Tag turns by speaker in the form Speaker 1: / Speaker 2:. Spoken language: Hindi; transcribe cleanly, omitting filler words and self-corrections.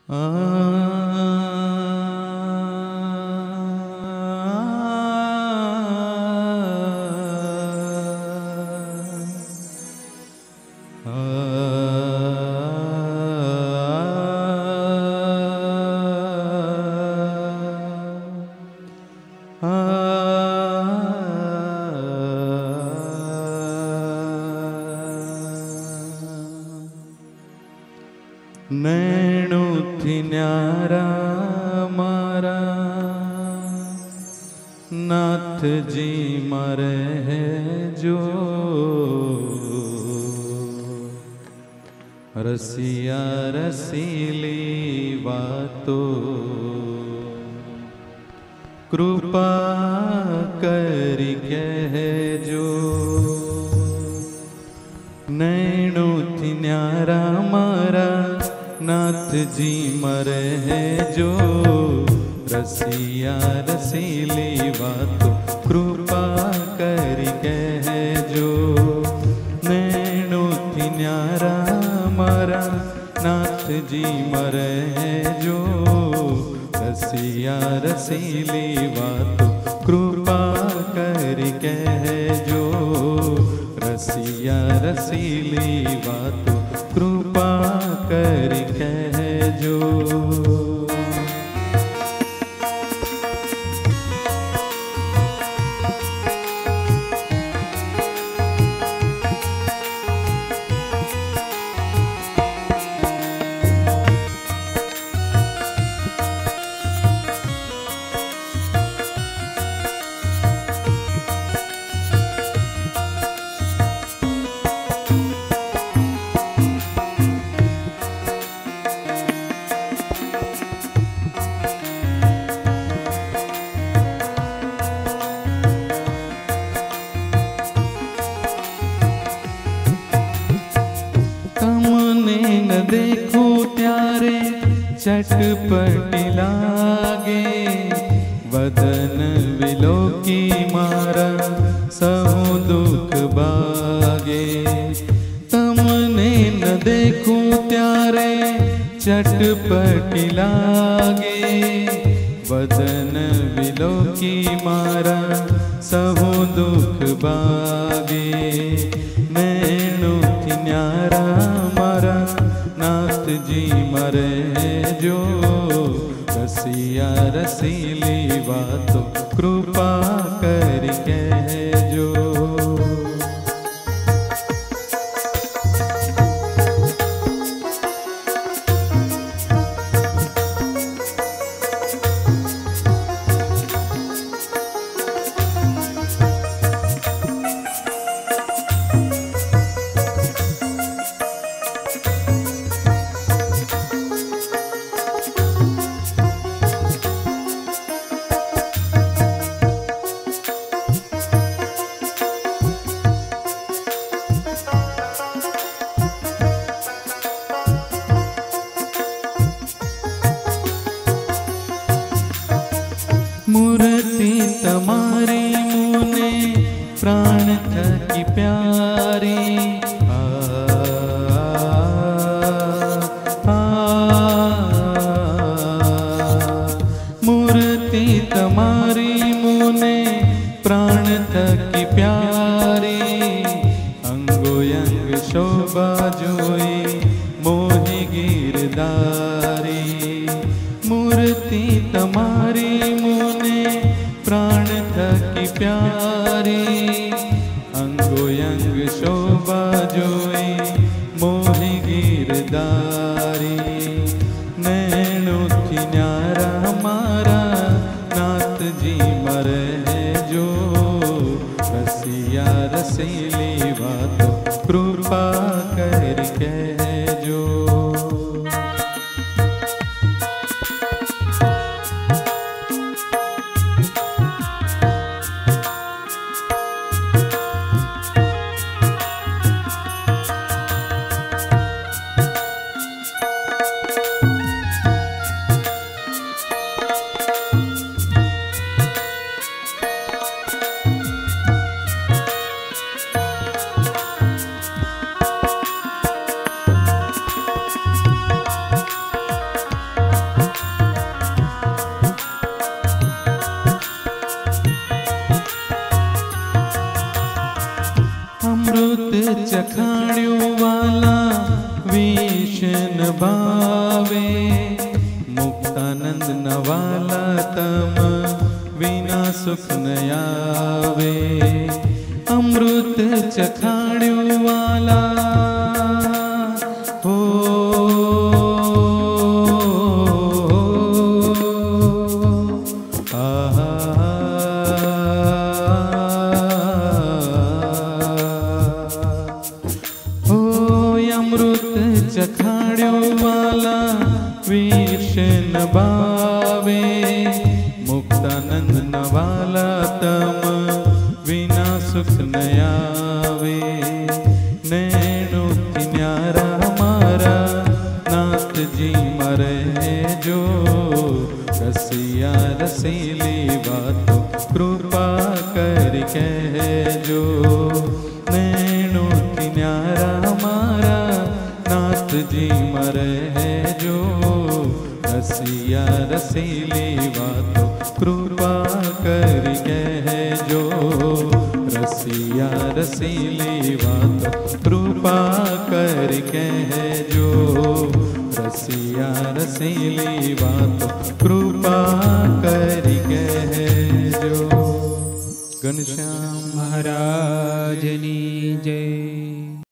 Speaker 1: नैणु थी न्यारा मारा नाथ जी मरे है जो रसिया रसीली बातो कृपा करी कह जो नैणु थी न्यारा मारा नाथ जी मरे है जो रसिया रसीली बातो कृपा करी कह जो नैणु थी न्यारा मारा नाथ जी मरे है जो रसिया रसीली बातो कृपा करी कह जो रसिया रसीली बातो कृपा करी कह जो। न देखो त्यारे चटपटी लागे वदन विलोकी मारा सहु दुख बागे तमने न देखो त्यारे चटपटी लागे वदन विलोकी मारा सहु दुख बागे नैणु थी न्यारा मारा नाथ जी मरे जो रसिया रसीली बातो कृपा करी कह जो। मूर्ति तमारी मुने प्राण थकी प्यारी मूर्ति तमारी मुने प्राण थकी प्यारी अंगो अंग शोभा जोई मोहि गिरधारी मूर्ति तमारी मुने प्राण थकी प्यारी अंगो अंग शोभा जोई मोहि गिरधारी नैणु थी न्यारा मारा नाथ जी मरे जो रसिया रसीली बातो कृपा करी कह जो। न भावे मुक्तानंद नवाला तम विना सुख न आवे अमृत चखाड़ियों वाला हो चखाड़ियों वाला विष न भावे मुक्तानंद नवाला तम विना सुख न आवे नैनो किनारा हमारा नाथ जी मरे जो रसिया रसीली बातों कृपा कर कह जो नैनो किनारा हमारा नाथ जी मरे है जो रसिया रसीली बातों कृपा कर कह जो रसिया रसीली बातों कृपा कर कह जो रसिया रसीली बातों कृपा कर कह जो। घनश्याम महाराज की जय।